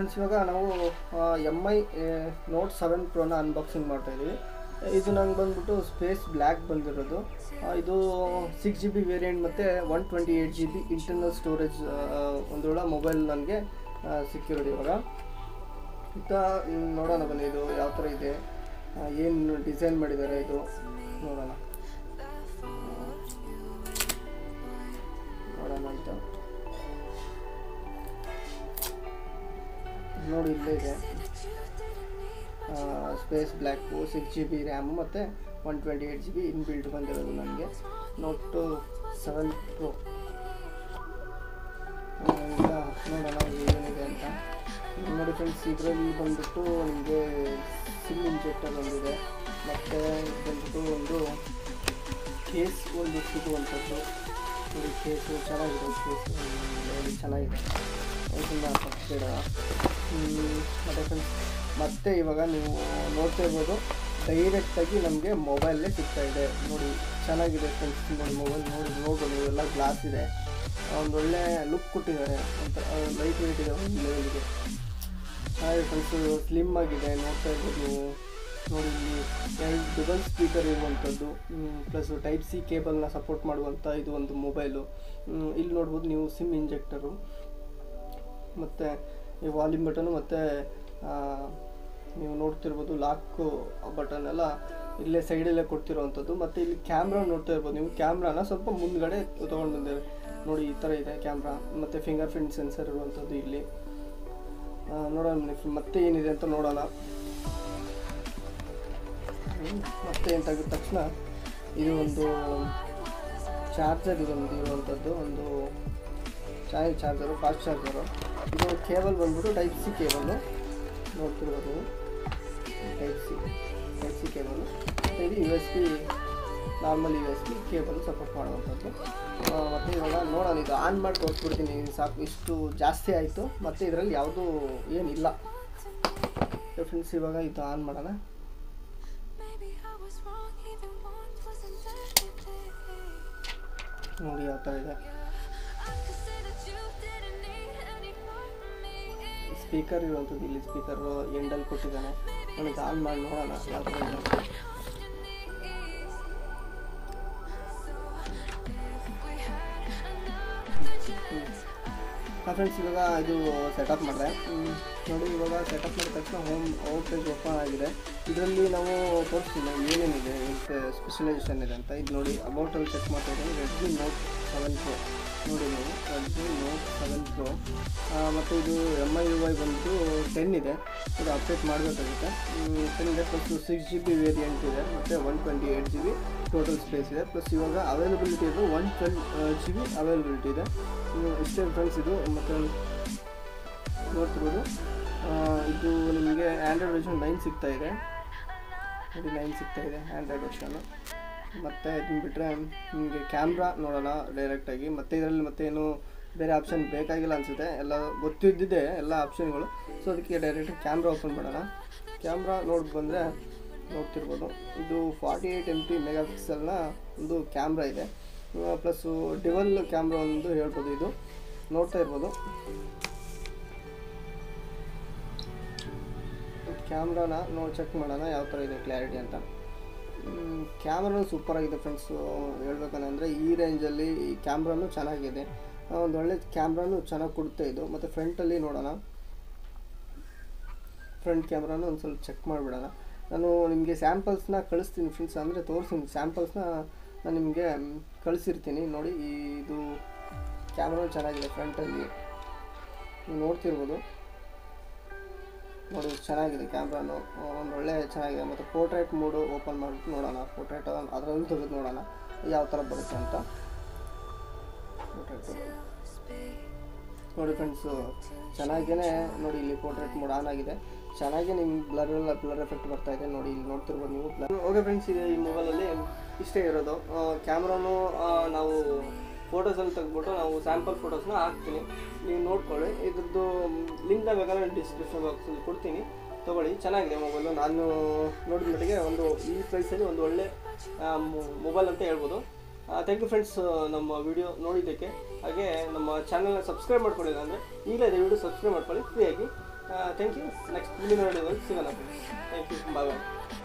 Friends ಇವಾಗ ನಾವು MI Note 7 Proನ unboxing ಮಾಡ್ತಾಯಿದ್ದೀವಿ. ಇದು ನಂಗೆ ಬಂದ್ಬಿಟ್ಟು ಸ್ಪೇಸ್ ಬ್ಲ್ಯಾಕ್ ಬಂದಿರೋದು. ಇದು 6GB ವೇರಿಯಂಟ್ ಮತ್ತು 128GB ಇಂಟರ್ನಲ್ ಸ್ಟೋರೇಜ್ ಒಂದೊಳ್ಳೆ ಮೊಬೈಲ್ ನನಗೆ ಸಿಕ್ಕಿರೋದು. ಇವಾಗ ನೋಡೋಣ ಬನ್ನಿ ಇದು ಯಾವ ಥರ ಇದೆ, ಏನು ಡಿಸೈನ್ ಮಾಡಿದ್ದಾರೆ ಇದು ನೋಡೋಣ ಅಂತ ನೋಡಿ. ಇಲ್ಲೇ ಇದೆ ಸ್ಪೇಸ್ ಬ್ಲ್ಯಾಕು 6GB ರ್ಯಾಮು ಮತ್ತು 128GB ಇನ್ಬಿಲ್ಟ್ ಬಂದಿರೋದು ನನಗೆ Note 7 Pro. ಈಗ ನೋಡೋಣ ಏನಿದೆ ಅಂತ ನೋಡಿ ಫ್ರೆಂಡ್ಸ್. ಇದರಲ್ಲಿ ಬಂದ್ಬಿಟ್ಟು ನಿಮಗೆ ಸಿಮ್ ಇಂಜೆಕ್ಟರ್ ಬಂದಿದೆ, ಮತ್ತು ಬಂದ್ಬಿಟ್ಟು ಒಂದು ಕೇಸ್ ಒಂದು ಸಿಗುವಂಥದ್ದು. ನೋಡಿ ಕೇಸು ಚೆನ್ನಾಗಿದೆ, ಕೇಸ್ ಚೆನ್ನಾಗಿದೆ, ಇದನ್ನು ಪಕ್ಷಿಡ. ಮತ್ತು ಫ್ರೆಂಡ್ಸ್ ಮತ್ತೆ ಇವಾಗ ನೀವು ನೋಡ್ತಾ ಇರ್ಬೋದು ಡೈರೆಕ್ಟಾಗಿ ನಮಗೆ ಮೊಬೈಲೇ ಸಿಗ್ತಾಯಿದೆ. ನೋಡಿ ಚೆನ್ನಾಗಿದೆ ಫ್ರೆಂಡ್ಸ್. ನೋಡಿ ಮೊಬೈಲ್ ನೋಡ್ಬೋದು ಎಲ್ಲ ಗ್ಲಾಸ್ ಇದೆ, ಒಂದೊಳ್ಳೆ ಲುಕ್ ಕೊಟ್ಟಿದ್ದಾರೆ ಅಂತ. ಲೈಟ್ ವೇಟ್ ಇದೆ ಒಂದು ಲೆವೆಲ್ಗೆ. ಹಾಗೆ ಫ್ರೆಂಡ್ಸು ಸ್ಲಿಮ್ ಆಗಿದೆ ನೋಡ್ತಾ ಇರ್ಬೋದು ನೀವು. ನೋಡಿ ಇಲ್ಲಿ 2 ಡ್ಯುಯಲ್ ಸ್ಪೀಕರ್ ಇರುವಂಥದ್ದು, ಪ್ಲಸ್ Type-C ಕೇಬಲ್ನ ಸಪೋರ್ಟ್ ಮಾಡುವಂಥ ಇದು ಒಂದು ಮೊಬೈಲು. ಇಲ್ಲಿ ನೋಡ್ಬೋದು ನೀವು ಸಿಮ್ ಇಂಜೆಕ್ಟರು, ಮತ್ತು ಈ ವಾಲ್ಯೂಮ್ ಬಟನು, ಮತ್ತು ನೀವು ನೋಡ್ತಿರ್ಬೋದು ಲಾಕ್ ಬಟನ್ ಎಲ್ಲ ಇಲ್ಲೇ ಸೈಡಲ್ಲೇ ಕೊಡ್ತಿರೋವಂಥದ್ದು. ಮತ್ತು ಇಲ್ಲಿ ಕ್ಯಾಮ್ರಾ ನೋಡ್ತಾ ಇರ್ಬೋದು ನೀವು. ಕ್ಯಾಮ್ರಾನ ಸ್ವಲ್ಪ ಮುಂದ್ಗಡೆ ತೊಗೊಂಡು ಬಂದಿದ್ದಾರೆ ನೋಡಿ, ಈ ಥರ ಇದೆ ಕ್ಯಾಮ್ರಾ. ಮತ್ತು ಫಿಂಗರ್ ಪ್ರಿಂಟ್ ಸೆನ್ಸರ್ ಇರುವಂಥದ್ದು ಇಲ್ಲಿ. ನೋಡೋಣ ಮತ್ತೆ ಏನಿದೆ ಅಂತ ನೋಡೋಣ. ಮತ್ತೆ ಏನು ತೆಗೆದ ತಕ್ಷಣ ಇದು ಒಂದು ಚಾರ್ಜರ್ ಇರುವಂಥದ್ದು, ಒಂದು ಚಾರ್ಜರು, ಫಾಸ್ಟ್ ಚಾರ್ಜರು. ಇದು ಕೇಬಲ್ ಬಂದ್ಬಿಟ್ಟು Type-C ಕೇಬಲ್ಲು ನೋಡ್ತಿರ್ಬೋದು. Type-C cable. ಇದು USB normal USB cable support ಮಾಡುವಂಥದ್ದು. ಮತ್ತು ಇವಾಗ ನೋಡೋಣ, ಇದು ಆನ್ ಮಾಡಿ ತೋರಿಸ್ಬಿಡ್ತೀನಿ ಸಾಕು. ಇಷ್ಟು ಜಾಸ್ತಿ ಆಯಿತು, ಮತ್ತು ಇದರಲ್ಲಿ ಯಾವುದೂ ಏನಿಲ್ಲ ಫ್ರೆಂಡ್ಸ್. ಇವಾಗ ಇದು ಆನ್ ಮಾಡೋಣ. ನೋಡಿ ಯಾವ ಥರ ಇದೆ. ಸ್ಪೀಕರ್ ಇರುವಂಥದ್ದು, ಇಲ್ಲಿ ಸ್ಪೀಕರು ಎಂಡಲ್ಲಿ ಕೊಟ್ಟಿದ್ದಾನೆ. ನನಗೆ ಆನ್ ಮಾಡಿ ನೋಡೋಣ ಯಾವ ಥರ ಇದೆ. ಫ್ರೆಂಡ್ಸ್ ಇವಾಗ ಇದು ಸೆಟಪ್ ಮಾಡಿದೆ ನೋಡಿ. ಇವಾಗ ಸೆಟಪ್ ಮಾಡಿದ ತಕ್ಷಣ ಹೋಮ್ ಪೇಜ್ ಓಪನ್ ಆಗಿದೆ. ಇದರಲ್ಲಿ ನಾವು ತೋರಿಸ್ತೀವಿ ಏನೇನಿದೆ, ಸ್ಪೆಷಲೈಸೇಷನ್ ಇದೆ ಅಂತ. ಇದು ನೋಡಿ ಅಬೌಟಲ್ಲಿ ಚೆಕ್ ಮಾಡ್ತಾ ಇದ್ದೀನಿ. Redmi Note 7 Pro ನೋಡಿ ನೀವು, Redmi Note 7 Pro. ಮತ್ತು ಇದು MIUI ಬಂದು 10 ಇದೆ. ಇದು ಅಪ್ಡೇಟ್ ಮಾಡಬೇಕಾಗುತ್ತೆ. 10 ಇದೆ, ಪ್ಲಸ್ 6GB ವೇರಿಯಂಟ್ ಇದೆ, ಮತ್ತು 128GB ಟೋಟಲ್ ಸ್ಪೇಸ್ ಇದೆ. ಪ್ಲಸ್ ಇವಾಗ ಅವೈಲಬಿಲಿಟಿ ಇದೆ 112GB ಅವೈಲಬಿಲಿಟಿ ಇದೆ. ಇಷ್ಟೇ ಫ್ರೆಂಡ್ಸ್ ಇದು. ಮತ್ತು ನೋಡ್ತಿರ್ಬೋದು ಇದು ನಿಮಗೆ ಆ್ಯಂಡ್ರಾಯ್ಡ್ ವರ್ಷನ್ 9 ಸಿಗ್ತಾಯಿದೆ. ಇದು 9 ಸಿಗ್ತಾಯಿದೆ ಆ್ಯಂಡ್ರಾಯ್ಡ್ ವರ್ಷನು. ಮತ್ತು ಇದನ್ನು ಬಿಟ್ಟರೆ ನಿಮಗೆ ಕ್ಯಾಮ್ರಾ ನೋಡೋಣ ಡೈರೆಕ್ಟಾಗಿ. ಮತ್ತು ಇದರಲ್ಲಿ ಮತ್ತೇನು ಬೇರೆ ಆಪ್ಷನ್ ಬೇಕಾಗಿಲ್ಲ ಅನಿಸುತ್ತೆ, ಎಲ್ಲ ಗೊತ್ತಿದ್ದಿದೆ ಎಲ್ಲ ಆಪ್ಷನ್ಗಳು. ಸೊ ಅದಕ್ಕೆ ಡೈರೆಕ್ಟಾಗಿ ಕ್ಯಾಮ್ರಾ ಓಪನ್ ಮಾಡೋಣ. ಕ್ಯಾಮ್ರಾ ಬಂದರೆ ನೋಡ್ತಿರ್ಬೋದು ಇದು 48 MP ಮೆಗಾಪಿಕ್ಸೆಲ್ನ ಒಂದು ಕ್ಯಾಮ್ರಾ ಇದೆ. ಪ್ಲಸ್ಸು ಡ್ಯುವಲ್ ಕ್ಯಾಮ್ರಾ ಒಂದು ಹೇಳ್ಬೋದು. ಇದು ನೋಡ್ತಾ ಇರ್ಬೋದು. ಕ್ಯಾಮ್ರಾನ ಚೆಕ್ ಮಾಡೋಣ ಯಾವ ಥರ ಇದೆ ಕ್ಲಾರಿಟಿ ಅಂತ. ಕ್ಯಾಮ್ರಾನು ಸೂಪರಾಗಿದೆ ಫ್ರೆಂಡ್ಸು. ಹೇಳ್ಬೇಕಂದ್ರೆ ಈ ರೇಂಜಲ್ಲಿ ಈ ಕ್ಯಾಮ್ರಾನು ಚೆನ್ನಾಗಿದೆ, ಒಂದು ಒಳ್ಳೆ ಕ್ಯಾಮ್ರಾನು ಚೆನ್ನಾಗಿ ಕೊಡುತ್ತೆ ಇದು. ಮತ್ತು ಫ್ರಂಟಲ್ಲಿ ನೋಡೋಣ, ಫ್ರಂಟ್ ಕ್ಯಾಮ್ರಾನು ಒಂದು ಸ್ವಲ್ಪ ಚೆಕ್ ಮಾಡಿಬಿಡೋಣ. ನಾನು ನಿಮಗೆ ಸ್ಯಾಂಪಲ್ಸ್ನ ಕಳಿಸ್ತೀನಿ ಫ್ರೆಂಡ್ಸ್, ಅಂದರೆ ತೋರಿಸ್ತೀನಿ ಸ್ಯಾಂಪಲ್ಸ್ನ ನಾನು ನಿಮಗೆ ಕಳಿಸಿರ್ತೀನಿ ನೋಡಿ. ಇದು ಕ್ಯಾಮ್ರಾನು ಚೆನ್ನಾಗಿದೆ ಫ್ರಂಟಲ್ಲಿ ನೀವು ನೋಡ್ತಿರ್ಬೋದು. ನೋಡಿ ಚೆನ್ನಾಗಿದೆ ಕ್ಯಾಮ್ರಾನು, ಒಂದು ಒಳ್ಳೆ ಚೆನ್ನಾಗಿದೆ. ಮತ್ತು ಪೋರ್ಟ್ರೇಟ್ ಮೋಡು ಓಪನ್ ಮಾಡಿಬಿಟ್ಟು ನೋಡೋಣ, ಪೋರ್ಟ್ರೇಟ್ ಅದರಲ್ಲಿ ತೆಗೆದು ನೋಡೋಣ ಯಾವ ಥರ ಬರುತ್ತೆ ಅಂತ. ಪೋರ್ಟ್ರೇಟ್ ನೋಡಿ ಫ್ರೆಂಡ್ಸು ಚೆನ್ನಾಗೇ ನೋಡಿ. ಇಲ್ಲಿ ಪೋರ್ಟ್ರೇಟ್ ಮೋಡ್ ಆನ್ ಆಗಿದೆ, ಚೆನ್ನಾಗಿ ನಿಮ್ಗೆ ಬ್ಲರ್ ಎಫೆಕ್ಟ್ ಬರ್ತಾ ಇದೆ ನೋಡಿ. ಇಲ್ಲಿ ನೋಡ್ತಿರ್ಬೋದು ನೀವು ಬ್ಲರ್. ಓಕೆ ಫ್ರೆಂಡ್ಸ್, ಇದೆ ಈ ಮೊಬೈಲಲ್ಲಿ ಇಷ್ಟೇ ಇರೋದು. ಕ್ಯಾಮ್ರಾನು ನಾವು ಫೋಟೋಸಲ್ಲಿ ತೆಗೆದ್ಬಿಟ್ಟು ನಾವು ಸ್ಯಾಂಪಲ್ ಫೋಟೋಸ್ನ ಹಾಕ್ತೀನಿ, ನೀವು ನೋಡ್ಕೊಳ್ಳಿ. ಇದ್ರದ್ದು ಲಿಂಕ್ನ ಬೇಕಾದ್ರೆ ಡಿಸ್ಕ್ರಿಪ್ಷನ್ ಬಾಕ್ಸಲ್ಲಿ ಕೊಡ್ತೀನಿ, ತೊಗೊಳ್ಳಿ. ಚೆನ್ನಾಗಿದೆ ಮೊಬೈಲು. ನಾನು ನೋಡಿದ ಮಟ್ಟಿಗೆ ಒಂದು ಈ ಪ್ರೈಸಲ್ಲಿ ಒಂದು ಒಳ್ಳೆ ಮೊಬೈಲ್ ಅಂತ ಹೇಳ್ಬೋದು. ಥ್ಯಾಂಕ್ ಯು ಫ್ರೆಂಡ್ಸ್ ನಮ್ಮ ವಿಡಿಯೋ ನೋಡಿದ್ದಕ್ಕೆ. ಹಾಗೆ ನಮ್ಮ ಚಾನಲ್ನ ಸಬ್ಸ್ಕ್ರೈಬ್ ಮಾಡ್ಕೊಂಡಿಲ್ಲ ಅಂದರೆ ಈಗಲೇ ದಯವಿಟ್ಟು ಸಬ್ಸ್ಕ್ರೈಬ್ ಮಾಡ್ಕೊಳ್ಳಿ ಫ್ರೀಯಾಗಿ. Thank you. ನೆಕ್ಸ್ಟ್ ಮುಂದಿನ ವಿಡಿಯೋದಲ್ಲಿ ಸಿಗೋಣ friends. Thank you. Bye bye.